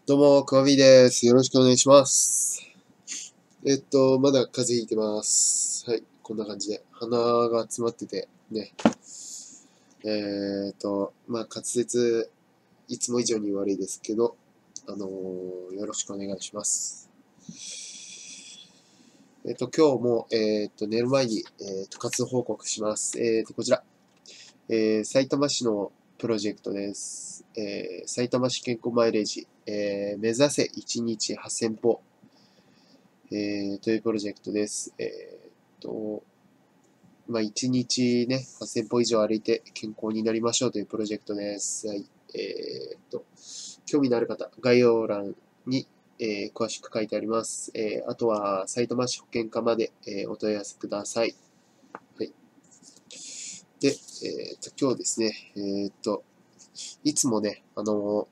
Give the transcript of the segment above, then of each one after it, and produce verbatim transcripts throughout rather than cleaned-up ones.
どうも、くわびーです。よろしくお願いします。えっと、まだ風邪ひいてます。はい、こんな感じで。鼻が詰まってて、ね。えっと、まあ、滑舌、いつも以上に悪いですけど、あのーよろしくお願いします。えっと、今日も、えっと、寝る前に、えっと、活動報告します。えっと、こちら。えー、埼玉市のプロジェクトです。えー、埼玉市健康マイレージ、えー、目指せいちにちはっせん歩、えー、というプロジェクトです。えーっと、まあ、いちにちね、はっせん歩以上歩いて健康になりましょうというプロジェクトです。はい。えーっと、興味のある方、概要欄に、えー詳しく書いてあります。えーあとは、さいたま市保健課まで、えーお問い合わせください。はい。で、えーっと、今日ですね、えーっと、いつもね、あの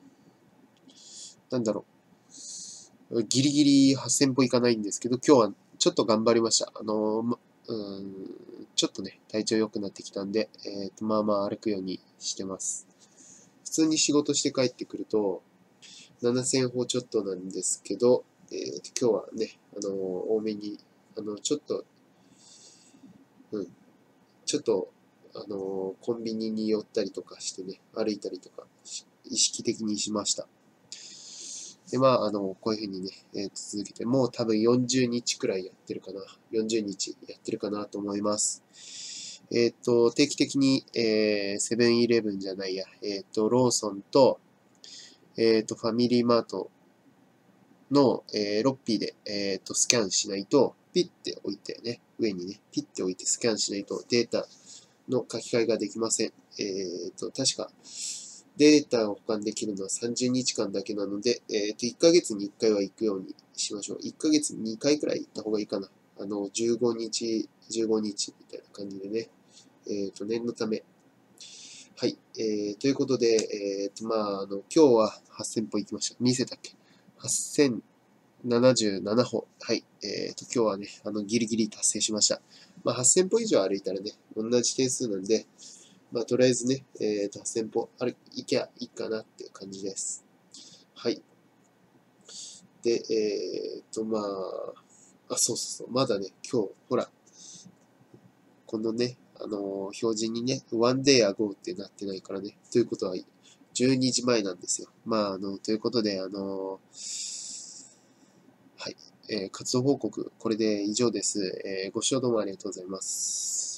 なんだろう、ギリギリはっせん歩いかないんですけど、今日はちょっと頑張りました。あのま、うん、ちょっとね、体調良くなってきたんで、えっと、まあまあ歩くようにしてます。普通に仕事して帰ってくると、ななせん歩ちょっとなんですけど、えーと、今日はね、あの多めに、あの、ちょっと、うん、ちょっと、あのコンビニに寄ったりとかしてね、歩いたりとか、意識的にしました。で、まあ、あの、こういうふうにね、えーと続けて、もう多分よんじゅうにちくらいやってるかな。よんじゅうにちやってるかなと思います。えっ、と、定期的に、えー、セブンイレブンじゃないや、えっ、と、ローソンと、えっ、と、ファミリーマートの、えー、ロッピーで、えっ、と、スキャンしないと、ピッて置いてね、上にね、ピッて置いてスキャンしないとデータの書き換えができません。えっ、と、確か、データを保管できるのはさんじゅうにちかんだけなので、えっ、と、いっかげつにいっかいは行くようにしましょう。いっかげつににかいくらい行った方がいいかな。あの、じゅうごにち、じゅうごにちみたいな感じでね。えっ、と、念のため。はい。えー、ということで、えっ、と、まあ、あの、今日ははっせん歩行きました。見せたっけ ?はっせんななじゅうなな 歩。はい。えっ、と、今日はね、あの、ギリギリ達成しました。まあ、はっせん歩以上歩いたらね、同じ点数なんで、まあ、とりあえずね、えっ、と、はっせん歩歩行きゃいいかなっていう感じです。はい。で、えっ、と、まあ、あ、そうそうそう、まだね、今日、ほら、このね、あのー表示にね、ワンデイアゴーってなってないからね。ということは、じゅうにじまえなんですよ。まあ、あの、ということで、あのーはい。えー活動報告、これで以上です。えーご視聴どうもありがとうございます。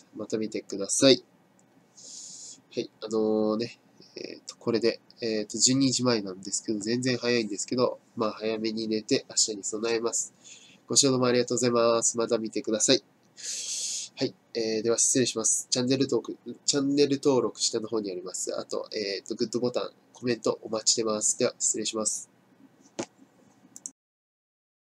また見てください。はい。あのーね、えっ、と、これで、えっ、と、じゅうにじまえなんですけど、全然早いんですけど、まあ、早めに寝て、明日に備えます。ご視聴どうもありがとうございます。また見てください。はい。えー、では失礼します。チャンネル登録、チャンネル登録下の方にあります。あと、えっ、と、グッドボタン、コメントお待ちしてます。では、失礼します。